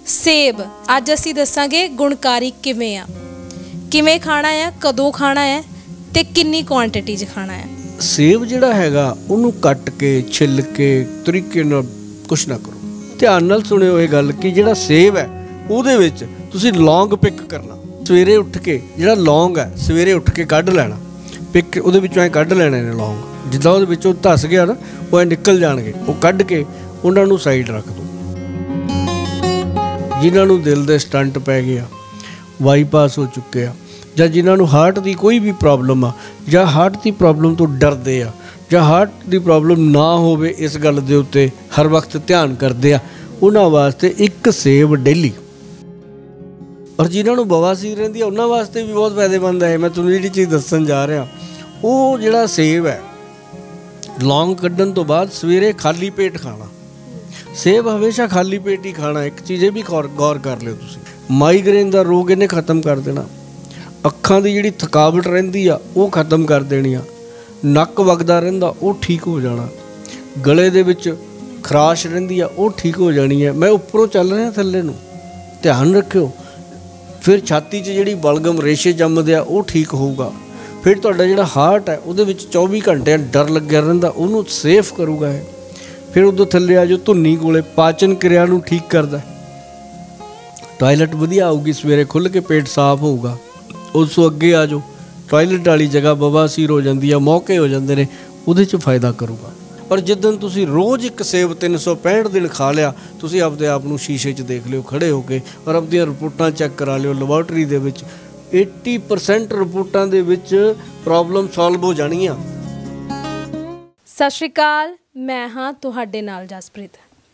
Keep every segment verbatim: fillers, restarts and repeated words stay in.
सेब अज असीं दसांगे गुणकारी किवें आ, किवें खाना है, कदों खाना है ते किन्नी क्वांटिटी च खाना है। सेब जिहड़ा हैगा उहनूं कट के छिल के तरीके नाल कुछ ना करो। ध्यान नाल सुणिओ इह गल कि जिहड़ा सेब है उहदे विच तुसीं लौंग पिक करना। सवेरे उठ के जिहड़ा लौंग है सवेरे उठ के कढ लैणा, पिक उहदे विचों ऐ कढ लैणे ने लौंग। जिद्दां उहदे विचों धस गया ना वो ऐ निकल जाणगे, वो कढ के उहनां नूं साइड रख दो। जिन्हां नूं दिल दे स्टंट पै गया, बाईपास हो चुके आ, ਜਾਂ ਜਿਨ੍ਹਾਂ ਨੂੰ ਹਾਰਟ ਦੀ ਕੋਈ ਵੀ ਪ੍ਰੋਬਲਮ ਆ, ਜਾਂ ਹਾਰਟ ਦੀ ਪ੍ਰੋਬਲਮ ਤੋਂ ਡਰਦੇ ਆ, ਜਾਂ ਹਾਰਟ ਦੀ ਪ੍ਰੋਬਲਮ ਨਾ ਹੋਵੇ ਇਸ ਗੱਲ ਦੇ ਉੱਤੇ ਹਰ ਵਕਤ ਧਿਆਨ ਕਰਦੇ ਆ, ਉਹਨਾਂ ਵਾਸਤੇ ਇੱਕ ਸੇਬ ਡੇਲੀ। ਔਰ ਜਿਨ੍ਹਾਂ ਨੂੰ ਬਵਾਸੀਰ ਰਹਿੰਦੀ ਆ ਉਹਨਾਂ ਵਾਸਤੇ ਵੀ ਬਹੁਤ ਫਾਇਦੇਮੰਦ ਹੈ। ਮੈਂ ਤੁਹਾਨੂੰ ਜਿਹੜੀ ਚੀਜ਼ ਦੱਸਣ ਜਾ ਰਿਹਾ ਉਹ ਜਿਹੜਾ ਸੇਬ ਹੈ, ਲੌਂਗ ਕੱਢਣ ਤੋਂ ਬਾਅਦ ਸਵੇਰੇ ਖਾਲੀ ਪੇਟ ਖਾਣਾ। ਸੇਬ ਹਮੇਸ਼ਾ ਖਾਲੀ ਪੇਟ ਹੀ ਖਾਣਾ। ਇੱਕ ਚੀਜ਼ ਇਹ ਵੀ ਗੌਰ ਗੌਰ ਕਰ ਲਿਓ ਤੁਸੀਂ, ਮਾਈਗ੍ਰੇਨ ਦਾ ਰੋਗ ਇਹਨੇ ਖਤਮ ਕਰ ਦੇਣਾ। ਅੱਖਾਂ ਦੀ ਜਿਹੜੀ ਥਕਾਵਟ ਰਹਿੰਦੀ ਆ ਉਹ ਖਤਮ ਕਰ ਦੇਣੀ ਆ। ਨੱਕ ਵਗਦਾ ਰਹਿੰਦਾ ਉਹ ਠੀਕ ਹੋ ਜਾਣਾ। ਗਲੇ ਦੇ ਵਿੱਚ ਖਰਾਸ਼ ਰਹਿੰਦੀ ਆ ਉਹ ਠੀਕ ਹੋ ਜਾਣੀ ਹੈ। ਮੈਂ ਉੱਪਰੋਂ ਚੱਲ ਰਿਹਾ ਥੱਲੇ ਨੂੰ, ਧਿਆਨ ਰੱਖਿਓ। ਫਿਰ ਛਾਤੀ 'ਚ ਜਿਹੜੀ ਬਲਗਮ ਰੇਸ਼ੇ ਜੰਮਦੇ ਆ ਉਹ ਠੀਕ ਹੋਊਗਾ। ਫਿਰ ਤੁਹਾਡਾ ਜਿਹੜਾ ਹਾਰਟ ਹੈ ਉਹਦੇ ਵਿੱਚ ਚੌਵੀ ਘੰਟੇ ਡਰ ਲੱਗਿਆ ਰਹਿੰਦਾ, ਉਹਨੂੰ ਸੇਫ ਕਰੂਗਾ ਇਹ। ਫਿਰ ਉਦੋਂ ਥੱਲੇ ਆ ਜੋ ਧੁੰਨੀ ਕੋਲੇ ਪਾਚਨ ਕਿਰਿਆ ਨੂੰ ਠੀਕ ਕਰਦਾ। ਟਾਇਲਟ ਵਧੀਆ ਆਊਗੀ, ਸਵੇਰੇ ਖੁੱਲ੍ਹ ਕੇ ਪੇਟ ਸਾਫ਼ ਹੋਊਗਾ। ਉਸ ਤੋਂ ਅੱਗੇ ਆ ਜਾਓ, ਟਾਇਲਟ ਵਾਲੀ ਜਗ੍ਹਾ ਬਵਾਸੀਰ ਹੋ ਜਾਂਦੀ ਆ, ਮੌਕੇ ਹੋ ਜਾਂਦੇ ਨੇ, ਉਹਦੇ 'ਚ ਫਾਇਦਾ ਕਰੂਗਾ। ਪਰ ਜਿੱਦਣ ਤੁਸੀਂ ਰੋਜ਼ ਇੱਕ ਸੇਬ ਤਿੰਨ ਸੌ ਪੈਂਹਠ ਦਿਨ ਖਾ ਲਿਆ, ਤੁਸੀਂ ਆਪਦੇ ਆਪ ਨੂੰ ਸ਼ੀਸ਼ੇ 'ਚ ਦੇਖ ਲਿਓ ਖੜ੍ਹੇ ਹੋ ਕੇ, ਔਰ ਆਪਦੀਆਂ ਰਿਪੋਰਟਾਂ ਚੈੱਕ ਕਰਾ ਲਿਓ ਲੈਬੋਰਟਰੀ ਦੇ ਵਿੱਚ। eighty percent ਰਿਪੋਰਟਾਂ ਦੇ ਵਿੱਚ ਪ੍ਰੋਬਲਮ ਸੋਲਵ ਹੋ ਜਾਣੀਆਂ। ਸਤਿ ਸ਼੍ਰੀ ਅਕਾਲ, ਮੈਂ ਹਾਂ ਤੁਹਾਡੇ ਨਾਲ ਜਸਪ੍ਰੀਤ।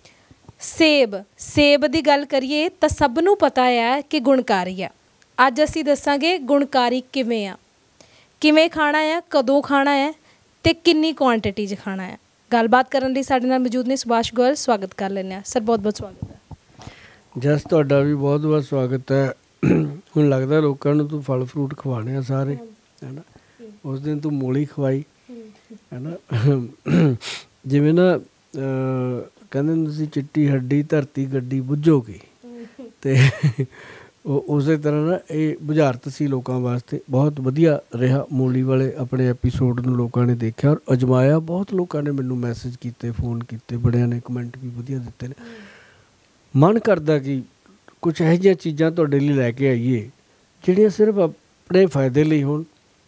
ਸੇਬ ਸੇਬ ਦੀ ਗੱਲ ਕਰੀਏ ਤਾਂ ਸਭ ਨੂੰ ਪਤਾ ਹੈ ਕਿ ਗੁਣਕਾਰੀ ਆ। ਅੱਜ ਅਸੀਂ ਦੱਸਾਂਗੇ ਗੁਣਕਾਰੀ ਕਿਵੇਂ ਆ, ਕਿਵੇਂ ਖਾਣਾ ਹੈ, ਕਦੋਂ ਖਾਣਾ ਹੈ ਤੇ ਕਿੰਨੀ ਕੁਆਂਟੀਟੀ 'ਚ ਖਾਣਾ ਹੈ। ਗੱਲਬਾਤ ਕਰਨ ਲਈ ਸਾਡੇ ਨਾਲ ਮੌਜੂਦ ਨੇ ਸੁਭਾਸ਼ ਗੋਇਲ। ਸਵਾਗਤ ਕਰ ਲੈਂਦੇ ਹਾਂ ਸਰ, ਬਹੁਤ ਬਹੁਤ ਸਵਾਗਤ ਹੈ। ਜਸ ਤੁਹਾਡਾ ਵੀ ਬਹੁਤ ਬਹੁਤ ਸਵਾਗਤ ਹੈ। ਹੁਣ ਲੱਗਦਾ ਲੋਕਾਂ ਨੂੰ ਤੂੰ ਫਲ ਫਰੂਟ ਖਵਾਉਣੇ ਆ ਸਾਰੇ, ਹੈ ਨਾ। ਉਸ ਦਿਨ ਤੂੰ ਮੂਲੀ ਖਵਾਈ, ਹੈ ਨਾ। ਜਿਵੇਂ ਨਾ ਕਹਿੰਦੇ ਹੁੰਦੇ ਸੀ ਚਿੱਟੀ ਹੱਡੀ ਧਰਤੀ ਗੱਡੀ ਬੁੱਝੋਗੀ, ਅਤੇ ਉਹ ਉਸੇ ਤਰ੍ਹਾਂ ਨਾ ਇਹ ਬੁਝਾਰਤ ਸੀ ਲੋਕਾਂ ਵਾਸਤੇ। ਬਹੁਤ ਵਧੀਆ ਰਿਹਾ ਮੂਲੀ ਵਾਲੇ ਆਪਣੇ ਐਪੀਸੋਡ ਨੂੰ ਲੋਕਾਂ ਨੇ ਦੇਖਿਆ ਔਰ ਅਜਮਾਇਆ। ਬਹੁਤ ਲੋਕਾਂ ਨੇ ਮੈਨੂੰ ਮੈਸੇਜ ਕੀਤੇ, ਫੋਨ ਕੀਤੇ, ਬੜਿਆਂ ਨੇ ਕਮੈਂਟ ਵੀ ਵਧੀਆ ਦਿੱਤੇ ਨੇ। ਮਨ ਕਰਦਾ ਕਿ ਕੁਛ ਇਹੋ ਜਿਹੀਆਂ ਚੀਜ਼ਾਂ ਤੁਹਾਡੇ ਲਈ ਲੈ ਕੇ ਆਈਏ ਜਿਹੜੀਆਂ ਸਿਰਫ ਆਪਣੇ ਫਾਇਦੇ ਲਈ ਹੋਣ।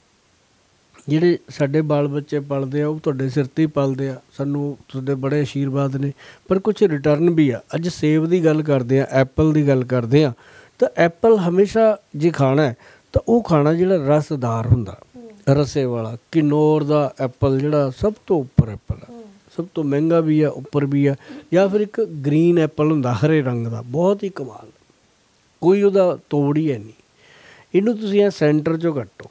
ਜਿਹੜੇ ਸਾਡੇ ਬਾਲ ਬੱਚੇ ਪਲਦੇ ਆ ਉਹ ਤੁਹਾਡੇ ਸਿਰ 'ਤੇ ਹੀ ਪਲਦੇ ਆ, ਸਾਨੂੰ ਤੁਹਾਡੇ ਬੜੇ ਆਸ਼ੀਰਵਾਦ ਨੇ, ਪਰ ਕੁਛ ਰਿਟਰਨ ਵੀ ਆ। ਅੱਜ ਸੇਬ ਦੀ ਗੱਲ ਕਰਦੇ ਹਾਂ, ਐਪਲ ਦੀ ਗੱਲ ਕਰਦੇ ਹਾਂ, ਤਾਂ ਐਪਲ ਹਮੇਸ਼ਾ ਜੇ ਖਾਣਾ ਤਾਂ ਉਹ ਖਾਣਾ ਜਿਹੜਾ ਰਸਦਾਰ ਹੁੰਦਾ, ਰਸੇ ਵਾਲਾ। ਕਿਨੌਰ ਦਾ ਐਪਲ ਜਿਹੜਾ ਸਭ ਤੋਂ ਉੱਪਰ ਐਪਲ ਆ, ਸਭ ਤੋਂ ਮਹਿੰਗਾ ਵੀ ਆ, ਉੱਪਰ ਵੀ ਆ। ਜਾਂ ਫਿਰ ਇੱਕ ਗਰੀਨ ਐਪਲ ਹੁੰਦਾ ਹਰੇ ਰੰਗ ਦਾ, ਬਹੁਤ ਹੀ ਕਮਾਲ, ਕੋਈ ਉਹਦਾ ਤੋੜ ਹੀ ਹੈ ਨਹੀਂ। ਇਹਨੂੰ ਤੁਸੀਂ ਐ ਸੈਂਟਰ 'ਚੋਂ ਕੱਟੋ,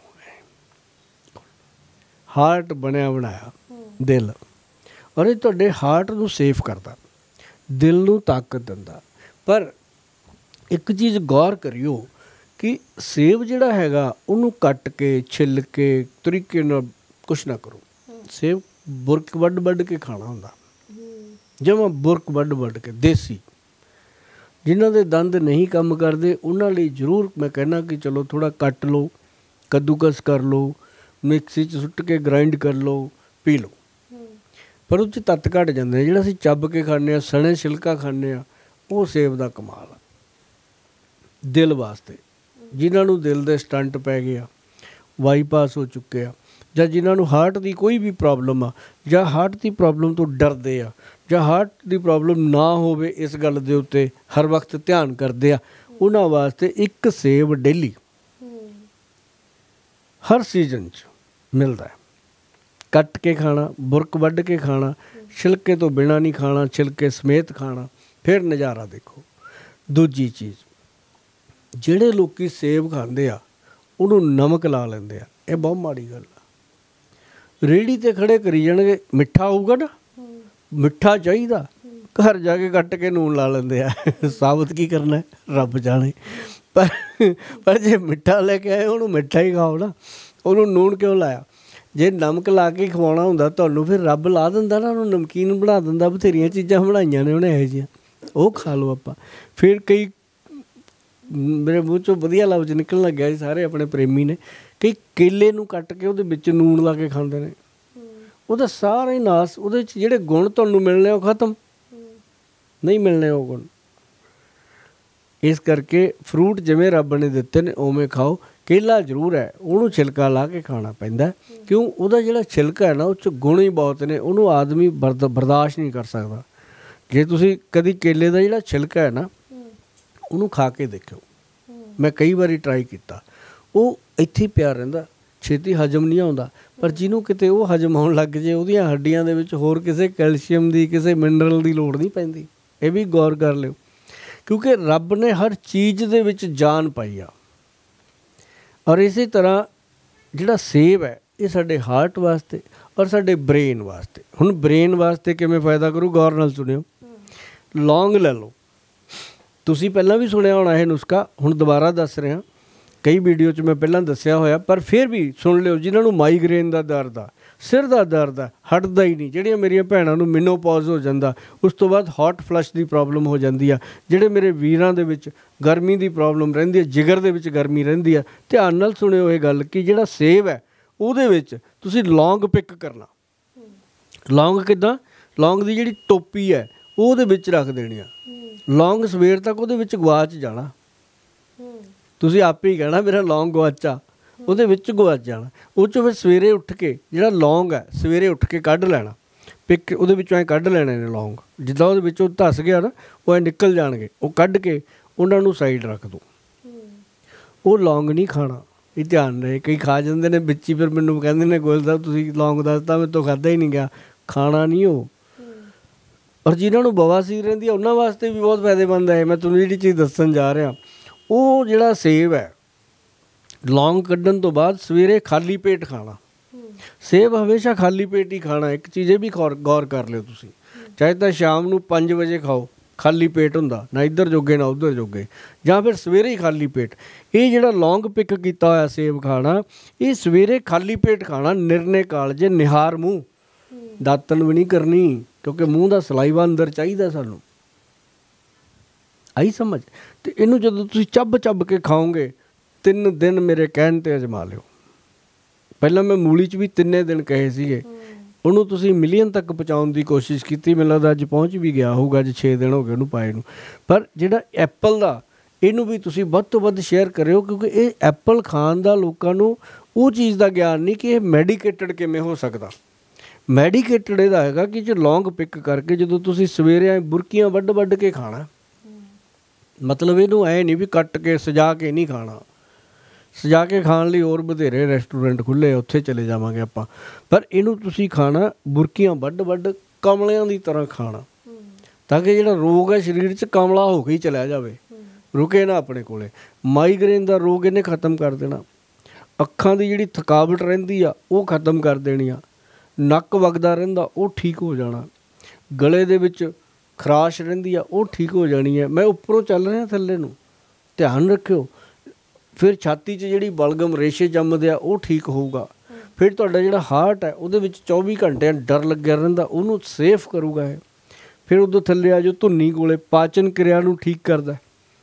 ਹਾਰਟ ਬਣਿਆ ਬਣਾਇਆ ਦਿਲ, ਔਰ ਇਹ ਤੁਹਾਡੇ ਹਾਰਟ ਨੂੰ ਸੇਫ ਕਰਦਾ, ਦਿਲ ਨੂੰ ਤਾਕਤ ਦਿੰਦਾ। ਪਰ ਇੱਕ ਚੀਜ਼ ਗੌਰ ਕਰਿਓ ਕਿ ਸੇਬ ਜਿਹੜਾ ਹੈਗਾ ਉਹਨੂੰ ਕੱਟ ਕੇ ਛਿੱਲ ਕੇ ਤਰੀਕੇ ਨਾਲ ਕੁਛ ਨਾ ਕਰੋ। ਸੇਬ ਬੁਰਕ ਵੱਢ ਵੱਢ ਕੇ ਖਾਣਾ ਹੁੰਦਾ, ਜਮਾਂ ਬੁਰਕ ਵੱਢ ਵੱਢ ਕੇ ਦੇਸੀ। ਜਿਨ੍ਹਾਂ ਦੇ ਦੰਦ ਨਹੀਂ ਕੰਮ ਕਰਦੇ ਉਹਨਾਂ ਲਈ ਜ਼ਰੂਰ ਮੈਂ ਕਹਿਣਾ ਕਿ ਚਲੋ ਥੋੜ੍ਹਾ ਕੱਟ ਲਓ, ਕੱਦੂਕਸ ਕਰ ਲਓ, ਮਿਕਸੀ 'ਚ ਸੁੱਟ ਕੇ ਗ੍ਰਾਇੰਡ ਕਰ ਲਓ, ਪੀ ਲਓ। ਪਰ ਉਹ 'ਚ ਤੱਤ ਘੱਟ ਜਾਂਦੇ ਨੇ। ਜਿਹੜਾ ਅਸੀਂ ਚੱਬ ਕੇ ਖਾਂਦੇ ਹਾਂ, ਸਣੇ ਛਿਲਕਾ ਖਾਂਦੇ ਹਾਂ, ਉਹ ਸੇਬ ਦਾ ਕਮਾਲ ਆ ਦਿਲ ਵਾਸਤੇ। ਜਿਨ੍ਹਾਂ ਨੂੰ ਦਿਲ ਦੇ ਸਟੰਟ ਪੈ ਗਏ ਆ, ਬਾਈਪਾਸ ਹੋ ਚੁੱਕੇ ਆ, ਜਾਂ ਜਿਨ੍ਹਾਂ ਨੂੰ ਹਾਰਟ ਦੀ ਕੋਈ ਵੀ ਪ੍ਰੋਬਲਮ ਆ, ਜਾਂ ਹਾਰਟ ਦੀ ਪ੍ਰੋਬਲਮ ਤੋਂ ਡਰਦੇ ਆ, ਜਾਂ ਹਾਰਟ ਦੀ ਪ੍ਰੋਬਲਮ ਨਾ ਹੋਵੇ ਇਸ ਗੱਲ ਦੇ ਉੱਤੇ ਹਰ ਵਕਤ ਧਿਆਨ ਕਰਦੇ ਆ, ਉਹਨਾਂ ਵਾਸਤੇ ਇੱਕ ਸੇਬ ਡੇਲੀ ਹਰ ਸੀਜ਼ਨ 'ਚ ਮਿਲਦਾ। ਕੱਟ ਕੇ ਖਾਣਾ, ਬੁਰਕ ਵੱਢ ਕੇ ਖਾਣਾ, ਛਿਲਕੇ ਤੋਂ ਬਿਨਾਂ ਨਹੀਂ ਖਾਣਾ, ਛਿਲਕੇ ਸਮੇਤ ਖਾਣਾ, ਫਿਰ ਨਜ਼ਾਰਾ ਦੇਖੋ। ਦੂਜੀ ਚੀਜ਼, ਜਿਹੜੇ ਲੋਕ ਸੇਬ ਖਾਂਦੇ ਆ ਉਹਨੂੰ ਨਮਕ ਲਾ ਲੈਂਦੇ ਆ, ਇਹ ਬਹੁਤ ਮਾੜੀ ਗੱਲ ਆ। ਰੇਹੜੀ 'ਤੇ ਖੜ੍ਹੇ ਕਰੀ ਜਾਣਗੇ, ਮਿੱਠਾ ਹੋਊਗਾ ਨਾ, ਮਿੱਠਾ ਚਾਹੀਦਾ, ਘਰ ਜਾ ਕੇ ਕੱਟ ਕੇ ਨੂਣ ਲਾ ਲੈਂਦੇ ਆ। ਸਾਬਤ ਕੀ ਕਰਨਾ ਰੱਬ ਜਾਣੇ। ਪਰ ਪਰ ਜੇ ਮਿੱਠਾ ਲੈ ਕੇ ਆਏ ਉਹਨੂੰ ਮਿੱਠਾ ਹੀ ਖਾਓ ਨਾ, ਉਹਨੂੰ ਨੂਣ ਕਿਉਂ ਲਾਇਆ? ਜੇ ਨਮਕ ਲਾ ਕੇ ਖਵਾਉਣਾ ਹੁੰਦਾ ਤੁਹਾਨੂੰ, ਫਿਰ ਰੱਬ ਲਾ ਦਿੰਦਾ ਨਾ, ਉਹਨੂੰ ਨਮਕੀਨ ਬਣਾ ਦਿੰਦਾ। ਬਥੇਰੀਆਂ ਚੀਜ਼ਾਂ ਬਣਾਈਆਂ ਨੇ ਉਹਨੇ ਇਹੋ ਜਿਹੀਆਂ, ਉਹ ਖਾ ਲਓ ਆਪਾਂ। ਫਿਰ ਕਈ ਮੇਰੇ ਮੂੰਹ ਚੋਂ ਵਧੀਆ ਲਫ਼ਜ਼ ਨਿਕਲਣ ਲੱਗਿਆ ਜੀ, ਸਾਰੇ ਆਪਣੇ ਪ੍ਰੇਮੀ ਨੇ, ਕਈ ਕੇਲੇ ਨੂੰ ਕੱਟ ਕੇ ਉਹਦੇ ਵਿੱਚ ਨੂਣ ਲਾ ਕੇ ਖਾਂਦੇ ਨੇ, ਉਹਦਾ ਸਾਰਾ ਹੀ ਨਾਸ, ਉਹਦੇ 'ਚ ਜਿਹੜੇ ਗੁਣ ਤੁਹਾਨੂੰ ਮਿਲਣੇ ਉਹ ਖਤਮ, ਨਹੀਂ ਮਿਲਣੇ ਉਹ ਗੁਣ। ਇਸ ਕਰਕੇ ਫਰੂਟ ਜਿਵੇਂ ਰੱਬ ਨੇ ਦਿੱਤੇ ਨੇ ਉਵੇਂ ਖਾਓ। ਕੇਲਾ ਜ਼ਰੂਰ ਹੈ, ਉਹਨੂੰ ਛਿਲਕਾ ਲਾ ਕੇ ਖਾਣਾ ਪੈਂਦਾ, ਕਿਉਂ ਉਹਦਾ ਜਿਹੜਾ ਛਿਲਕਾ ਹੈ ਨਾ ਉਹ 'ਚ ਗੁਣ ਹੀ ਬਹੁਤ ਨੇ, ਉਹਨੂੰ ਆਦਮੀ ਬਰਦ ਬਰਦਾਸ਼ਤ ਨਹੀਂ ਕਰ ਸਕਦਾ। ਜੇ ਤੁਸੀਂ ਕਦੀ ਕੇਲੇ ਦਾ ਜਿਹੜਾ ਛਿਲਕਾ ਹੈ ਨਾ ਉਹਨੂੰ ਖਾ ਕੇ ਦੇਖਿਓ, ਮੈਂ ਕਈ ਵਾਰੀ ਟਰਾਈ ਕੀਤਾ, ਉਹ ਇੱਥੇ ਹੀ ਪਿਆ ਰਹਿੰਦਾ, ਛੇਤੀ ਹਜਮ ਨਹੀਂ ਆਉਂਦਾ। ਪਰ ਜਿਹਨੂੰ ਕਿਤੇ ਉਹ ਹਜਮ ਆਉਣ ਲੱਗ ਜੇ, ਉਹਦੀਆਂ ਹੱਡੀਆਂ ਦੇ ਵਿੱਚ ਹੋਰ ਕਿਸੇ ਕੈਲਸ਼ੀਅਮ ਦੀ, ਕਿਸੇ ਮਿਨਰਲ ਦੀ ਲੋੜ ਨਹੀਂ ਪੈਂਦੀ। ਇਹ ਵੀ ਗੌਰ ਕਰ ਲਿਓ, ਕਿਉਂਕਿ ਰੱਬ ਨੇ ਹਰ ਚੀਜ਼ ਦੇ ਵਿੱਚ ਜਾਨ ਪਾਈ ਆ। ਔਰ ਇਸੇ ਤਰ੍ਹਾਂ ਜਿਹੜਾ ਸੇਬ ਹੈ ਇਹ ਸਾਡੇ ਹਾਰਟ ਵਾਸਤੇ ਔਰ ਸਾਡੇ ਬ੍ਰੇਨ ਵਾਸਤੇ, ਹੁਣ ਬ੍ਰੇਨ ਵਾਸਤੇ ਕਿਵੇਂ ਫਾਇਦਾ ਕਰੂ, ਗੌਰ ਨਾਲ ਸੁਣਿਓ। ਲੌਂਗ ਲੈ ਲਓ, ਤੁਸੀਂ ਪਹਿਲਾਂ ਵੀ ਸੁਣਿਆ ਹੋਣਾ ਇਹ ਨੁਸਖਾ, ਹੁਣ ਦੁਬਾਰਾ ਦੱਸ ਰਿਹਾ, ਕਈ ਵੀਡੀਓ 'ਚ ਮੈਂ ਪਹਿਲਾਂ ਦੱਸਿਆ ਹੋਇਆ, ਪਰ ਫਿਰ ਵੀ ਸੁਣ ਲਿਓ। ਜਿਨ੍ਹਾਂ ਨੂੰ ਮਾਈਗ੍ਰੇਨ ਦਾ ਦਰਦ ਆ, ਸਿਰ ਦਾ ਦਰਦ ਆ, ਹਟਦਾ ਹੀ ਨਹੀਂ, ਜਿਹੜੀਆਂ ਮੇਰੀਆਂ ਭੈਣਾਂ ਨੂੰ ਮੈਨੋਪੌਜ਼ ਹੋ ਜਾਂਦਾ, ਉਸ ਤੋਂ ਬਾਅਦ ਹੌਟ ਫਲਸ਼ ਦੀ ਪ੍ਰੋਬਲਮ ਹੋ ਜਾਂਦੀ ਆ, ਜਿਹੜੇ ਮੇਰੇ ਵੀਰਾਂ ਦੇ ਵਿੱਚ ਗਰਮੀ ਦੀ ਪ੍ਰੋਬਲਮ ਰਹਿੰਦੀ ਹੈ, ਜਿਗਰ ਦੇ ਵਿੱਚ ਗਰਮੀ ਰਹਿੰਦੀ ਆ, ਧਿਆਨ ਨਾਲ ਸੁਣਿਓ ਇਹ ਗੱਲ ਕਿ ਜਿਹੜਾ ਸੇਬ ਹੈ ਉਹਦੇ ਵਿੱਚ ਤੁਸੀਂ ਲੌਂਗ ਪਿਕ ਕਰਨਾ। ਲੌਂਗ ਕਿੱਦਾਂ, ਲੌਂਗ ਦੀ ਜਿਹੜੀ ਟੋਪੀ ਹੈ ਉਹ ਉਹਦੇ ਵਿੱਚ ਰੱਖ ਦੇਣੀ ਆ, ਲੌਂਗ ਸਵੇਰ ਤੱਕ ਉਹਦੇ ਵਿੱਚ ਗਵਾਚ ਜਾਣਾ, ਤੁਸੀਂ ਆਪੇ ਹੀ ਕਹਿਣਾ ਮੇਰਾ ਲੌਂਗ ਗਵਾਚਾ, ਉਹਦੇ ਵਿੱਚ ਗਵਾਚ ਜਾਣਾ। ਉਹ 'ਚੋਂ ਫਿਰ ਸਵੇਰੇ ਉੱਠ ਕੇ ਜਿਹੜਾ ਲੌਂਗ ਹੈ ਸਵੇਰੇ ਉੱਠ ਕੇ ਕੱਢ ਲੈਣਾ, ਪਿੱਕ ਉਹਦੇ ਵਿੱਚੋਂ ਐਂ ਕੱਢ ਲੈਣੇ ਨੇ ਲੌਂਗ, ਜਿੱਦਾਂ ਉਹਦੇ ਵਿੱਚੋਂ ਧੱਸ ਗਿਆ ਨਾ ਉਹ ਐਂ ਨਿਕਲ ਜਾਣਗੇ, ਉਹ ਕੱਢ ਕੇ ਉਹਨਾਂ ਨੂੰ ਸਾਈਡ ਰੱਖ ਦਿਓ। ਉਹ ਲੌਂਗ ਨਹੀਂ ਖਾਣਾ, ਇਹ ਧਿਆਨ ਰਹੇ, ਕਈ ਖਾ ਜਾਂਦੇ ਨੇ ਵਿੱਚ ਹੀ, ਫਿਰ ਮੈਨੂੰ ਕਹਿੰਦੇ ਨੇ ਗੋਇਲ ਸਾਹਿਬ ਤੁਸੀਂ ਲੌਂਗ ਦੱਸਤਾ, ਮੇਰੇ ਤੋਂ ਖਾਧਾ ਹੀ ਨਹੀਂ ਗਿਆ, ਖਾਣਾ ਨਹੀਂ ਉਹ। ਔਰ ਜਿਨ੍ਹਾਂ ਨੂੰ ਬਵਾਸੀਰ ਰਹਿੰਦੀ ਹੈ ਉਹਨਾਂ ਵਾਸਤੇ ਵੀ ਬਹੁਤ ਫਾਇਦੇਮੰਦ ਹੈ। ਮੈਂ ਤੁਹਾਨੂੰ ਜਿਹੜੀ ਚੀਜ਼ ਦੱਸਣ ਜਾ ਰਿਹਾ, ਉਹ ਜਿਹੜਾ ਸੇਬ ਹੈ ਲੌਂਗ ਕੱਢਣ ਤੋਂ ਬਾਅਦ ਸਵੇਰੇ ਖਾਲੀ ਪੇਟ ਖਾਣਾ। ਸੇਬ ਹਮੇਸ਼ਾ ਖਾਲੀ ਪੇਟ ਹੀ ਖਾਣਾ। ਇੱਕ ਚੀਜ਼ ਇਹ ਵੀ ਗੌਰ ਗੌਰ ਕਰ ਲਿਓ ਤੁਸੀਂ, ਚਾਹੇ ਤਾਂ ਸ਼ਾਮ ਨੂੰ ਪੰਜ ਵਜੇ ਖਾਓ, ਖਾਲੀ ਪੇਟ ਹੁੰਦਾ, ਨਾ ਇੱਧਰ ਜੋਗੇ ਨਾ ਉੱਧਰ ਜੋਗੇ, ਜਾਂ ਫਿਰ ਸਵੇਰੇ ਹੀ ਖਾਲੀ ਪੇਟ। ਇਹ ਜਿਹੜਾ ਲੌਂਗ ਪਿਕ ਕੀਤਾ ਹੋਇਆ ਸੇਬ ਖਾਣਾ, ਇਹ ਸਵੇਰੇ ਖਾਲੀ ਪੇਟ ਖਾਣਾ, ਨਿਰਣੇ ਕਾਲਜੇ, ਨਿਹਾਰ ਮੂੰਹ, ਦਾਤਣ ਵੀ ਨਹੀਂ ਕਰਨੀ, ਕਿਉਂਕਿ ਮੂੰਹ ਦਾ ਸਲਾਈਵਾ ਅੰਦਰ ਚਾਹੀਦਾ ਸਾਨੂੰ, ਆਈ ਸਮਝ। ਅਤੇ ਇਹਨੂੰ ਜਦੋਂ ਤੁਸੀਂ ਚੱਬ ਚੱਬ ਕੇ ਖਾਓਗੇ, ਤਿੰਨ ਦਿਨ ਮੇਰੇ ਕਹਿਣ 'ਤੇ ਅਜਮਾ ਲਿਓ। ਪਹਿਲਾਂ ਮੈਂ ਮੂਲੀ 'ਚ ਵੀ ਤਿੰਨੇ ਦਿਨ ਕਹੇ ਸੀਗੇ, ਉਹਨੂੰ ਤੁਸੀਂ ਮਿਲੀਅਨ ਤੱਕ ਪਹੁੰਚਾਉਣ ਦੀ ਕੋਸ਼ਿਸ਼ ਕੀਤੀ, ਮੈਨੂੰ ਲੱਗਦਾ ਅੱਜ ਪਹੁੰਚ ਵੀ ਗਿਆ ਹੋਊਗਾ, ਅੱਜ ਛੇ ਦਿਨ ਹੋ ਗਏ ਉਹਨੂੰ ਪਾਏ ਨੂੰ। ਪਰ ਜਿਹੜਾ ਐਪਲ ਦਾ, ਇਹਨੂੰ ਵੀ ਤੁਸੀਂ ਵੱਧ ਤੋਂ ਵੱਧ ਸ਼ੇਅਰ ਕਰਿਓ, ਕਿਉਂਕਿ ਇਹ ਐਪਲ ਖਾਣ ਦਾ ਲੋਕਾਂ ਨੂੰ ਉਹ ਚੀਜ਼ ਦਾ ਗਿਆਨ ਨਹੀਂ ਕਿ ਇਹ ਮੈਡੀਕੇਟਡ ਕਿਵੇਂ ਹੋ ਸਕਦਾ। ਮੈਡੀਕੇਟਡ ਇਹਦਾ ਹੈਗਾ ਕਿ ਜੇ ਲੌਂਗ ਪਿਕ ਕਰਕੇ ਜਦੋਂ ਤੁਸੀਂ ਸਵੇਰੇ ਐਂ ਬੁਰਕੀਆਂ ਵੱਢ ਵੱਢ ਕੇ ਖਾਣਾ, ਮਤਲਬ ਇਹਨੂੰ ਐਂ ਨਹੀਂ ਵੀ ਕੱਟ ਕੇ ਸਜਾ ਕੇ ਨਹੀਂ ਖਾਣਾ, ਸਜਾ ਕੇ ਖਾਣ ਲਈ ਹੋਰ ਬਥੇਰੇ ਰੈਸਟੋਰੈਂਟ ਖੁੱਲ੍ਹੇ, ਉੱਥੇ ਚਲੇ ਜਾਵਾਂਗੇ ਆਪਾਂ, ਪਰ ਇਹਨੂੰ ਤੁਸੀਂ ਖਾਣਾ ਬੁਰਕੀਆਂ ਵੱਢ ਵੱਢ ਕਮਲਿਆਂ ਦੀ ਤਰ੍ਹਾਂ ਖਾਣਾ, ਤਾਂ ਕਿ ਜਿਹੜਾ ਰੋਗ ਹੈ ਸਰੀਰ 'ਚ ਕਮਲਾ ਹੋ ਕੇ ਹੀ ਚਲਿਆ ਜਾਵੇ, ਰੁਕੇ ਨਾ ਆਪਣੇ ਕੋਲੇ। ਮਾਈਗ੍ਰੇਨ ਦਾ ਰੋਗ ਇਹਨੇ ਖ਼ਤਮ ਕਰ ਦੇਣਾ, ਅੱਖਾਂ ਦੀ ਜਿਹੜੀ ਥਕਾਵਟ ਰਹਿੰਦੀ ਆ ਉਹ ਖ਼ਤਮ ਕਰ ਦੇਣੀ ਆ, ਨੱਕ ਵਗਦਾ ਰਹਿੰਦਾ ਉਹ ਠੀਕ ਹੋ ਜਾਣਾ, ਗਲੇ ਦੇ ਵਿੱਚ ਖਰਾਸ਼ ਰਹਿੰਦੀ ਆ ਉਹ ਠੀਕ ਹੋ ਜਾਣੀ ਹੈ। ਮੈਂ ਉੱਪਰੋਂ ਚੱਲ ਰਿਹਾ ਥੱਲੇ ਨੂੰ, ਧਿਆਨ ਰੱਖਿਓ। ਫਿਰ ਛਾਤੀ 'ਚ ਜਿਹੜੀ ਬਲਗਮ ਰੇਸ਼ੇ ਜੰਮਦੇ ਆ ਉਹ ਠੀਕ ਹੋਊਗਾ। ਫਿਰ ਤੁਹਾਡਾ ਜਿਹੜਾ ਹਾਰਟ ਹੈ ਉਹਦੇ ਵਿੱਚ ਚੌਵੀ ਘੰਟੇ ਡਰ ਲੱਗਿਆ ਰਹਿੰਦਾ, ਉਹਨੂੰ ਸੇਫ ਕਰੂਗਾ ਇਹ। ਫਿਰ ਉਦੋਂ ਥੱਲੇ ਆ ਜਾਓ ਧੁੰਨੀ ਕੋਲੇ, ਪਾਚਨ ਕਿਰਿਆ ਨੂੰ ਠੀਕ ਕਰਦਾ,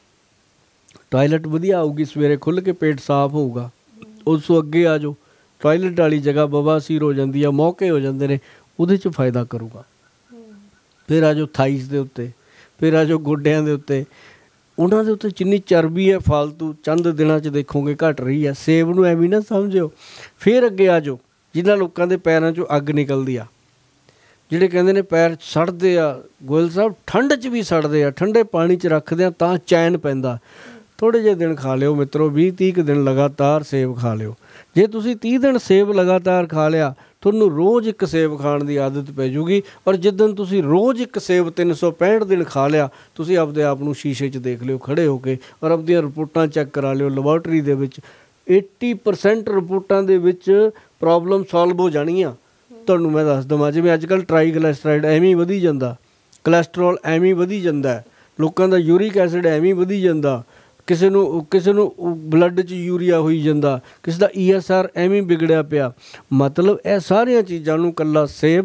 ਟਾਇਲਟ ਵਧੀਆ ਆਊਗੀ ਸਵੇਰੇ, ਖੁੱਲ੍ਹ ਕੇ ਪੇਟ ਸਾਫ਼ ਹੋਊਗਾ। ਉਸ ਤੋਂ ਅੱਗੇ ਆ ਜਾਓ, ਟਾਇਲਟ ਵਾਲੀ ਜਗ੍ਹਾ ਬਵਾਸੀਰ ਹੋ ਜਾਂਦੀ ਆ, ਮੌਕੇ ਹੋ ਜਾਂਦੇ ਨੇ, ਉਹਦੇ 'ਚ ਫਾਇਦਾ ਕਰੂਗਾ। ਫਿਰ ਆ ਜਾਓ ਥਾਈਸ ਦੇ ਉੱਤੇ, ਫਿਰ ਆ ਜਾਓ ਗੋਡਿਆਂ ਦੇ ਉੱਤੇ, ਉਹਨਾਂ ਦੇ ਉੱਤੇ ਜਿੰਨੀ ਚਰਬੀ ਹੈ ਫਾਲਤੂ ਚੰਦ ਦਿਨਾਂ 'ਚ ਦੇਖੋਗੇ ਘਟ ਰਹੀ ਹੈ। ਸੇਬ ਨੂੰ ਐਵੇਂ ਨਾ ਸਮਝਿਓ। ਫਿਰ ਅੱਗੇ ਆ ਜਾਓ, ਜਿਨ੍ਹਾਂ ਲੋਕਾਂ ਦੇ ਪੈਰਾਂ 'ਚੋਂ ਅੱਗ ਨਿਕਲਦੀ ਆ, ਜਿਹੜੇ ਕਹਿੰਦੇ ਨੇ ਪੈਰ ਸੜਦੇ ਆ, ਗੋਇਲ ਸਾਹਿਬ ਠੰਡ 'ਚ ਵੀ ਸੜਦੇ ਆ, ਠੰਡੇ ਪਾਣੀ 'ਚ ਰੱਖਦੇ ਆ ਤਾਂ ਚੈਨ ਪੈਂਦਾ। ਥੋੜ੍ਹੇ ਜਿਹੇ ਦਿਨ ਖਾ ਲਿਓ ਮਿੱਤਰੋ, ਵੀਹ ਤੀਹ ਕੁ ਦਿਨ ਲਗਾਤਾਰ ਸੇਬ ਖਾ ਲਿਓ। ਜੇ ਤੁਸੀਂ ਤੀਹ ਦਿਨ ਸੇਬ ਲਗਾਤਾਰ ਖਾ ਲਿਆ, ਤੁਹਾਨੂੰ ਰੋਜ਼ ਇੱਕ ਸੇਬ ਖਾਣ ਦੀ ਆਦਤ ਪੈ ਜੂਗੀ। ਔਰ ਜਿੱਦਣ ਤੁਸੀਂ ਰੋਜ਼ ਇੱਕ ਸੇਬ ਤਿੰਨ ਸੌ ਪੈਂਹਠ ਦਿਨ ਖਾ ਲਿਆ, ਤੁਸੀਂ ਆਪਦੇ ਆਪ ਨੂੰ ਸ਼ੀਸ਼ੇ 'ਚ ਦੇਖ ਲਿਓ ਖੜ੍ਹੇ ਹੋ ਕੇ, ਔਰ ਆਪਦੀਆਂ ਰਿਪੋਰਟਾਂ ਚੈੱਕ ਕਰਾ ਲਿਓ ਲੈਬੋਰਟਰੀ ਦੇ ਵਿੱਚ। ਏਟੀ ਪਰਸੈਂਟ ਰਿਪੋਰਟਾਂ ਦੇ ਵਿੱਚ ਪ੍ਰੋਬਲਮ ਸੋਲਵ ਹੋ ਜਾਣੀਆਂ। ਤੁਹਾਨੂੰ ਮੈਂ ਦੱਸ ਦੇਵਾਂ, ਜਿਵੇਂ ਅੱਜ ਕੱਲ੍ਹ ਟਰਾਈਗਲਾਈਸਰਾਈਡ ਐਵੇਂ ਹੀ ਵਧੀ ਜਾਂਦਾ, ਕੋਲੈਸਟਰੋਲ ਐਵੇਂ ਹੀ ਵਧੀ ਜਾਂਦਾ, ਲੋਕਾਂ ਦਾ ਯੂਰਿਕ ਐਸਿਡ ਐਵੇਂ ਹੀ ਵਧੀ ਜਾਂਦਾ, ਕਿਸੇ ਨੂੰ ਕਿਸੇ ਨੂੰ ਬਲੱਡ 'ਚ ਯੂਰੀਆ ਹੋਈ ਜਾਂਦਾ, ਕਿਸੇ ਦਾ ਈ ਐਸ ਆਰ ਐਵੇਂ ਵਿਗੜਿਆ ਪਿਆ। ਮਤਲਬ ਇਹ ਸਾਰੀਆਂ ਚੀਜ਼ਾਂ ਨੂੰ ਇਕੱਲਾ ਸੇਬ,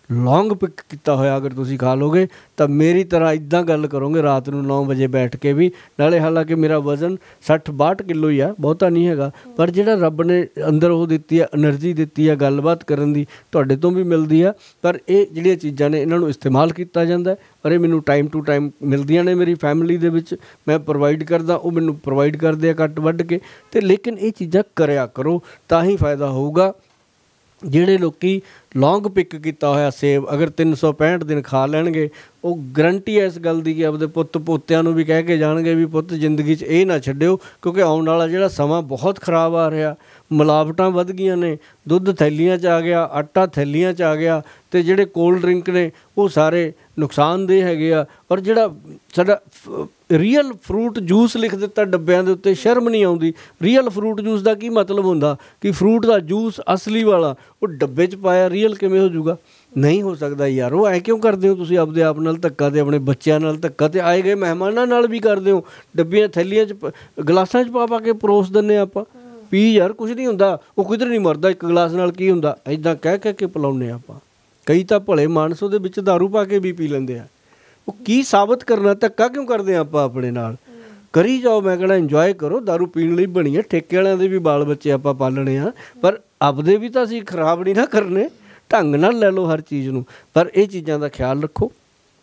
ਲੌਂਗ ਪਿਕ ਕੀਤਾ ਹੋਇਆ ਅਗਰ ਤੁਸੀਂ ਖਾ ਲੋਗੇ ਤਾਂ ਮੇਰੀ ਤਰ੍ਹਾਂ ਇੱਦਾਂ ਗੱਲ ਕਰੋਗੇ ਰਾਤ ਨੂੰ ਨੌ ਵਜੇ ਬੈਠ ਕੇ ਵੀ। ਨਾਲੇ ਹਾਲਾਂਕਿ ਮੇਰਾ ਵਜ਼ਨ ਸੱਠ ਬਾਹਠ ਕਿਲੋ ਹੀ ਆ, ਬਹੁਤਾ ਨਹੀਂ ਹੈਗਾ, ਪਰ ਜਿਹੜਾ ਰੱਬ ਨੇ ਅੰਦਰ ਉਹ ਦਿੱਤੀ ਆ ਐਨਰਜੀ ਦਿੱਤੀ ਆ ਗੱਲਬਾਤ ਕਰਨ ਦੀ, ਤੁਹਾਡੇ ਤੋਂ ਵੀ ਮਿਲਦੀ ਆ। ਪਰ ਇਹ ਜਿਹੜੀਆਂ ਚੀਜ਼ਾਂ ਨੇ ਇਹਨਾਂ ਨੂੰ ਇਸਤੇਮਾਲ ਕੀਤਾ ਜਾਂਦਾ, ਪਰ ਇਹ ਮੈਨੂੰ ਟਾਈਮ ਟੂ ਟਾਈਮ ਮਿਲਦੀਆਂ ਨੇ। ਮੇਰੀ ਫੈਮਿਲੀ ਦੇ ਵਿੱਚ ਮੈਂ ਪ੍ਰੋਵਾਈਡ ਕਰਦਾ, ਉਹ ਮੈਨੂੰ ਪ੍ਰੋਵਾਈਡ ਕਰਦੇ ਆ ਕੱਟ ਵੱਢ ਕੇ। ਅਤੇ ਲੇਕਿਨ ਇਹ ਚੀਜ਼ਾਂ ਕਰਿਆ ਕਰੋ ਤਾਂ ਹੀ ਫਾਇਦਾ ਹੋਊਗਾ। ਜਿਹੜੇ ਲੋਕ ਲੌਂਗ ਪਿਕ ਕੀਤਾ ਹੋਇਆ ਸੇਬ ਅਗਰ ਤਿੰਨ ਸੌ ਪੈਂਹਠ ਦਿਨ ਖਾ ਲੈਣਗੇ, ਉਹ ਗਰੰਟੀ ਹੈ ਇਸ ਗੱਲ ਦੀ ਕਿ ਆਪਦੇ ਪੁੱਤ ਪੋਤਿਆਂ ਨੂੰ ਵੀ ਕਹਿ ਕੇ ਜਾਣਗੇ ਵੀ ਪੁੱਤ ਜ਼ਿੰਦਗੀ 'ਚ ਇਹ ਨਾ ਛੱਡਿਓ, ਕਿਉਂਕਿ ਆਉਣ ਵਾਲਾ ਜਿਹੜਾ ਸਮਾਂ ਬਹੁਤ ਖ਼ਰਾਬ ਆ ਰਿਹਾ। ਮਿਲਾਵਟਾਂ ਵੱਧ ਗਈਆਂ ਨੇ, ਦੁੱਧ ਥੈਲੀਆਂ 'ਚ ਆ ਗਿਆ, ਆਟਾ ਥੈਲੀਆਂ 'ਚ ਆ ਗਿਆ, ਅਤੇ ਜਿਹੜੇ ਕੋਲਡ ਡਰਿੰਕ ਨੇ ਉਹ ਸਾਰੇ ਨੁਕਸਾਨਦੇਹ ਹੈਗੇ ਆ। ਔਰ ਜਿਹੜਾ ਸਾਡਾ ਰੀਅਲ ਫਰੂਟ ਜੂਸ ਲਿਖ ਦਿੱਤਾ ਡੱਬਿਆਂ ਦੇ ਉੱਤੇ, ਸ਼ਰਮ ਨਹੀਂ ਆਉਂਦੀ। ਰੀਅਲ ਫਰੂਟ ਜੂਸ ਦਾ ਕੀ ਮਤਲਬ ਹੁੰਦਾ ਕਿ ਫਰੂਟ ਦਾ ਜੂਸ ਅਸਲੀ ਵਾਲਾ ਉਹ ਡੱਬੇ 'ਚ ਪਾਇਆ, ਰੀਅਲ ਕਿਵੇਂ ਹੋ ਜਾਊਗਾ? ਨਹੀਂ ਹੋ ਸਕਦਾ ਯਾਰ। ਉਹ ਐ ਕਿਉਂ ਕਰਦੇ ਹੋ ਤੁਸੀਂ ਆਪਦੇ ਆਪ ਨਾਲ ਧੱਕਾ, ਅਤੇ ਆਪਣੇ ਬੱਚਿਆਂ ਨਾਲ ਧੱਕਾ, ਅਤੇ ਆਏ ਗਏ ਮਹਿਮਾਨਾਂ ਨਾਲ ਵੀ ਕਰਦੇ ਹੋ। ਡੱਬੀਆਂ ਥੈਲੀਆਂ 'ਚ ਗਲਾਸਾਂ 'ਚ ਪਾ ਪਾ ਕੇ ਪਰੋਸ ਦਿੰਦੇ ਆਪਾਂ, ਪੀ ਯਾਰ ਕੁਛ ਨਹੀਂ ਹੁੰਦਾ, ਉਹ ਕਿਧਰ ਨਹੀਂ ਮਰਦਾ, ਇੱਕ ਗਲਾਸ ਨਾਲ ਕੀ ਹੁੰਦਾ, ਇੱਦਾਂ ਕਹਿ ਕਹਿ ਕੇ ਪਿਲਾਉਂਦੇ ਆਪਾਂ। ਕਈ ਤਾਂ ਭਲੇ ਮਾਨਸ ਉਹਦੇ ਵਿੱਚ ਦਾਰੂ ਪਾ ਕੇ ਵੀ ਪੀ ਲੈਂਦੇ ਆ। ਉਹ ਕੀ ਸਾਬਤ ਕਰਨਾ, ਧੱਕਾ ਕਿਉਂ ਕਰਦੇ ਆ ਆਪਾਂ ਆਪਣੇ ਨਾਲ? ਕਰੀ ਜਾਓ, ਮੈਂ ਕਹਿਣਾ ਇੰਜੋਏ ਕਰੋ। ਦਾਰੂ ਪੀਣ ਲਈ ਬਣੀ ਹੈ, ਠੇਕੇ ਵਾਲਿਆਂ ਦੇ ਵੀ ਬਾਲ ਬੱਚੇ ਆਪਾਂ ਪਾਲਣੇ ਆ, ਪਰ ਆਪਦੇ ਵੀ ਤਾਂ ਅਸੀਂ ਖਰਾਬ ਨਹੀਂ ਨਾ ਕਰਨੇ। ਢੰਗ ਨਾਲ ਲੈ ਲਓ ਹਰ ਚੀਜ਼ ਨੂੰ, ਪਰ ਇਹ ਚੀਜ਼ਾਂ ਦਾ ਖਿਆਲ ਰੱਖੋ।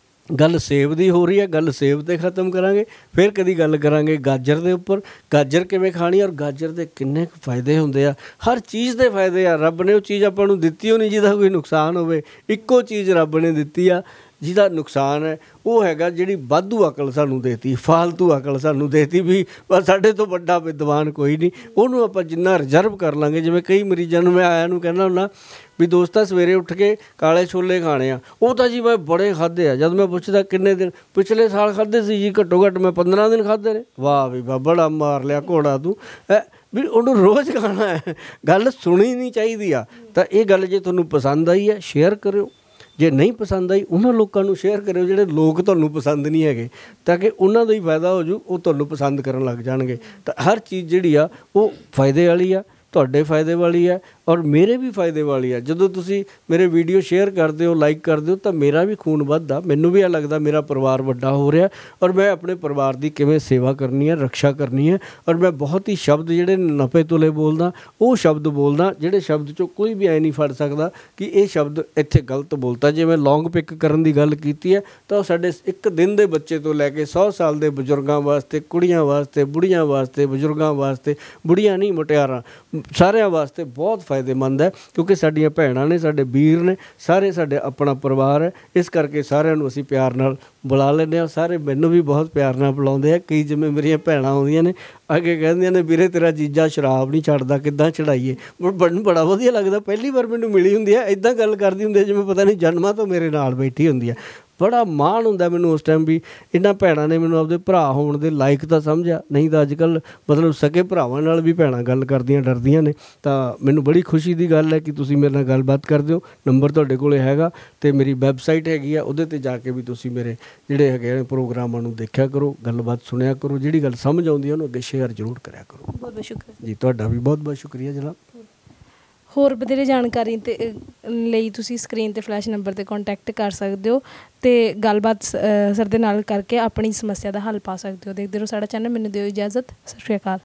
ਗੱਲ ਸੇਬ ਦੀ ਹੋ ਰਹੀ ਹੈ, ਗੱਲ ਸੇਬ 'ਤੇ ਖ਼ਤਮ ਕਰਾਂਗੇ, ਫਿਰ ਕਦੀ ਗੱਲ ਕਰਾਂਗੇ ਗਾਜਰ ਦੇ ਉੱਪਰ। ਗਾਜਰ ਕਿਵੇਂ ਖਾਣੀ ਔਰ ਗਾਜਰ ਦੇ ਕਿੰਨੇ ਕੁ ਫਾਇਦੇ ਹੁੰਦੇ ਆ। ਹਰ ਚੀਜ਼ ਦੇ ਫਾਇਦੇ ਆ। ਰੱਬ ਨੇ ਉਹ ਚੀਜ਼ ਆਪਾਂ ਨੂੰ ਦਿੱਤੀ ਹੋ ਨਹੀਂ ਜਿਹਦਾ ਕੋਈ ਨੁਕਸਾਨ ਹੋਵੇ। ਇੱਕੋ ਚੀਜ਼ ਰੱਬ ਨੇ ਦਿੱਤੀ ਆ ਜਿਹਦਾ ਨੁਕਸਾਨ ਹੈ ਉਹ ਹੈਗਾ ਜਿਹੜੀ ਵਾਧੂ ਅਕਲ ਸਾਨੂੰ ਦੇਤੀ, ਫਾਲਤੂ ਅਕਲ ਸਾਨੂੰ ਦੇਤੀ ਵੀ ਬਸ ਸਾਡੇ ਤੋਂ ਵੱਡਾ ਵਿਦਵਾਨ ਕੋਈ ਨਹੀਂ। ਉਹਨੂੰ ਆਪਾਂ ਜਿੰਨਾ ਰਿਜ਼ਰਵ ਕਰ ਲਾਂਗੇ, ਜਿਵੇਂ ਕਈ ਮਰੀਜ਼ਾਂ ਨੂੰ ਮੈਂ ਆਇਆ ਨੂੰ ਕਹਿੰਦਾ ਹੁੰਦਾ ਵੀ ਦੋਸਤਾ ਸਵੇਰੇ ਉੱਠ ਕੇ ਕਾਲੇ ਛੋਲੇ ਖਾਣੇ ਆ, ਉਹ ਤਾਂ ਜੀ ਮੈਂ ਬੜੇ ਖਾਧੇ ਆ। ਜਦ ਮੈਂ ਪੁੱਛਦਾ ਕਿੰਨੇ ਦਿਨ, ਪਿਛਲੇ ਸਾਲ ਖਾਧੇ ਸੀ ਜੀ, ਘੱਟੋ ਘੱਟ ਮੈਂ ਪੰਦਰਾਂ ਦਿਨ ਖਾਧੇ ਨੇ। ਵਾਹ ਵੀ ਵਾਹ, ਬੜਾ ਮਾਰ ਲਿਆ ਘੋੜਾ ਤੂੰ। ਵੀ ਉਹਨੂੰ ਰੋਜ਼ ਖਾਣਾ ਹੈ, ਗੱਲ ਸੁਣੀ ਨਹੀਂ ਚਾਹੀਦੀ ਆ। ਤਾਂ ਇਹ ਗੱਲ ਜੇ ਤੁਹਾਨੂੰ ਪਸੰਦ ਆਈ ਹੈ ਸ਼ੇਅਰ ਕਰਿਓ, ਜੇ ਨਹੀਂ ਪਸੰਦ ਆਈ ਉਹਨਾਂ ਲੋਕਾਂ ਨੂੰ ਸ਼ੇਅਰ ਕਰਿਓ ਜਿਹੜੇ ਲੋਕ ਤੁਹਾਨੂੰ ਪਸੰਦ ਨਹੀਂ ਹੈਗੇ, ਤਾਂ ਕਿ ਉਹਨਾਂ ਦਾ ਹੀ ਫਾਇਦਾ ਹੋ ਜੂ, ਉਹ ਤੁਹਾਨੂੰ ਪਸੰਦ ਕਰਨ ਲੱਗ ਜਾਣਗੇ। ਤਾਂ ਹਰ ਚੀਜ਼ ਜਿਹੜੀ ਆ ਉਹ ਫਾਇਦੇ ਵਾਲੀ ਆ, ਤੁਹਾਡੇ ਫਾਇਦੇ ਵਾਲੀ ਹੈ ਔਰ ਮੇਰੇ ਵੀ ਫਾਇਦੇ ਵਾਲੀ ਆ। ਜਦੋਂ ਤੁਸੀਂ ਮੇਰੇ ਵੀਡੀਓ ਸ਼ੇਅਰ ਕਰਦੇ ਹੋ, ਲਾਈਕ ਕਰਦੇ ਹੋ, ਤਾਂ ਮੇਰਾ ਵੀ ਖੂਨ ਵੱਧਦਾ, ਮੈਨੂੰ ਵੀ ਇਹ ਲੱਗਦਾ ਮੇਰਾ ਪਰਿਵਾਰ ਵੱਡਾ ਹੋ ਰਿਹਾ ਔਰ ਮੈਂ ਆਪਣੇ ਪਰਿਵਾਰ ਦੀ ਕਿਵੇਂ ਸੇਵਾ ਕਰਨੀ ਹੈ, ਰਕਸ਼ਾ ਕਰਨੀ ਹੈ। ਔਰ ਮੈਂ ਬਹੁਤ ਹੀ ਸ਼ਬਦ ਜਿਹੜੇ ਨਪੇ ਤੁਲੇ ਬੋਲਦਾ, ਉਹ ਸ਼ਬਦ ਬੋਲਦਾ ਜਿਹੜੇ ਸ਼ਬਦ 'ਚੋਂ ਕੋਈ ਵੀ ਐ ਨਹੀਂ ਫੜ ਸਕਦਾ ਕਿ ਇਹ ਸ਼ਬਦ ਇੱਥੇ ਗਲਤ ਬੋਲਤਾ। ਜੇ ਮੈਂ ਲੌਂਗ ਪਿਕ ਕਰਨ ਦੀ ਗੱਲ ਕੀਤੀ ਹੈ ਤਾਂ ਉਹ ਸਾਡੇ ਇੱਕ ਦਿਨ ਦੇ ਬੱਚੇ ਤੋਂ ਲੈ ਕੇ ਸੌ ਸਾਲ ਦੇ ਬਜ਼ੁਰਗਾਂ ਵਾਸਤੇ, ਕੁੜੀਆਂ ਵਾਸਤੇ, ਬੁੜੀਆਂ ਵਾਸਤੇ, ਬਜ਼ੁਰਗਾਂ ਵਾਸਤੇ, ਬੁੜੀਆਂ ਨਹੀਂ ਮੁਟਿਆਰਾਂ, ਸਾਰਿਆਂ ਵਾਸਤੇ ਬਹੁਤ ਫਾਇਦੇਮੰਦ ਹੈ। ਕਿਉਂਕਿ ਸਾਡੀਆਂ ਭੈਣਾਂ ਨੇ, ਸਾਡੇ ਵੀਰ ਨੇ, ਸਾਰੇ ਸਾਡੇ ਆਪਣਾ ਪਰਿਵਾਰ ਹੈ। ਇਸ ਕਰਕੇ ਸਾਰਿਆਂ ਨੂੰ ਅਸੀਂ ਪਿਆਰ ਨਾਲ ਬੁਲਾ ਲੈਂਦੇ ਹਾਂ। ਸਾਰੇ ਮੈਨੂੰ ਵੀ ਬਹੁਤ ਪਿਆਰ ਨਾਲ ਬੁਲਾਉਂਦੇ ਆ। ਕਈ ਜਿਵੇਂ ਮੇਰੀਆਂ ਭੈਣਾਂ ਆਉਂਦੀਆਂ ਨੇ ਅੱਗੇ ਕਹਿੰਦੀਆਂ ਨੇ ਵੀਰੇ ਤੇਰਾ ਜੀਜਾ ਸ਼ਰਾਬ ਨਹੀਂ ਛੱਡਦਾ, ਕਿੱਦਾਂ ਛਡਾਈਏ? ਬਣ ਬੜਾ ਵਧੀਆ ਲੱਗਦਾ। ਪਹਿਲੀ ਵਾਰ ਮੈਨੂੰ ਮਿਲੀ ਹੁੰਦੀ ਹੈ, ਇੱਦਾਂ ਗੱਲ ਕਰਦੀ ਹੁੰਦੀ ਹੈ ਜਿਵੇਂ ਪਤਾ ਨਹੀਂ ਜਨਮਾਂ ਤੋਂ ਮੇਰੇ ਨਾਲ ਬੈਠੀ ਹੁੰਦੀ ਹੈ। ਬੜਾ ਮਾਣ ਹੁੰਦਾ ਮੈਨੂੰ ਉਸ ਟਾਈਮ ਵੀ ਇਹਨਾਂ ਭੈਣਾਂ ਨੇ ਮੈਨੂੰ ਆਪਦੇ ਭਰਾ ਹੋਣ ਦੇ ਲਾਇਕ ਤਾਂ ਸਮਝਿਆ। ਨਹੀਂ ਤਾਂ ਅੱਜ ਕੱਲ੍ਹ ਮਤਲਬ ਸਕੇ ਭਰਾਵਾਂ ਨਾਲ ਵੀ ਭੈਣਾਂ ਗੱਲ ਕਰਦੀਆਂ ਡਰਦੀਆਂ ਨੇ। ਤਾਂ ਮੈਨੂੰ ਬੜੀ ਖੁਸ਼ੀ ਦੀ ਗੱਲ ਹੈ ਕਿ ਤੁਸੀਂ ਮੇਰੇ ਨਾਲ ਗੱਲਬਾਤ ਕਰਦੇ ਹੋ। ਨੰਬਰ ਤੁਹਾਡੇ ਕੋਲ ਹੈਗਾ ਅਤੇ ਮੇਰੀ ਵੈੱਬਸਾਈਟ ਹੈਗੀ ਆ, ਉਹਦੇ 'ਤੇ ਜਾ ਕੇ ਵੀ ਤੁਸੀਂ ਮੇਰੇ ਜਿਹੜੇ ਹੈਗੇ ਨੇ ਪ੍ਰੋਗਰਾਮਾਂ ਨੂੰ ਦੇਖਿਆ ਕਰੋ, ਗੱਲਬਾਤ ਸੁਣਿਆ ਕਰੋ। ਜਿਹੜੀ ਗੱਲ ਸਮਝ ਆਉਂਦੀ ਹੈ ਉਹਨੂੰ ਅੱਗੇ ਸ਼ੇਅਰ ਜ਼ਰੂਰ ਕਰਿਆ ਕਰੋ। ਬਹੁਤ ਬਹੁਤ ਸ਼ੁਕਰੀਆ ਜੀ, ਤੁਹਾਡਾ ਵੀ ਬਹੁਤ ਬਹੁਤ ਸ਼ੁਕਰੀਆ ਜਨਾਬ। ਹੋਰ ਵਧੇਰੇ ਜਾਣਕਾਰੀ ਤੇ ਲਈ ਤੁਸੀਂ ਸਕਰੀਨ 'ਤੇ ਫਲੈਸ਼ ਨੰਬਰ 'ਤੇ ਕੰਟੈਕਟ ਕਰ ਸਕਦੇ ਹੋ ਅਤੇ ਗੱਲਬਾਤ ਸਰ ਦੇ ਨਾਲ ਕਰਕੇ ਆਪਣੀ ਸਮੱਸਿਆ ਦਾ ਹੱਲ ਪਾ ਸਕਦੇ ਹੋ। ਦੇਖਦੇ ਰਹੋ ਸਾਡਾ ਚੈਨਲ। ਮੈਨੂੰ ਦਿਓ ਇਜਾਜ਼ਤ। ਸਤਿ ਸ਼੍ਰੀ ਅਕਾਲ।